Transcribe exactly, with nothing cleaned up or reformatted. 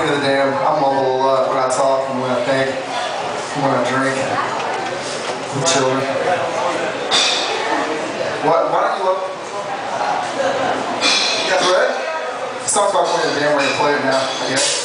queen of the dam. I mumble a lot when I talk and when I think, and when I drink. With children. What? Why don't you look? You guys ready? This song's about queen of the dam. We're gonna play it now, I guess.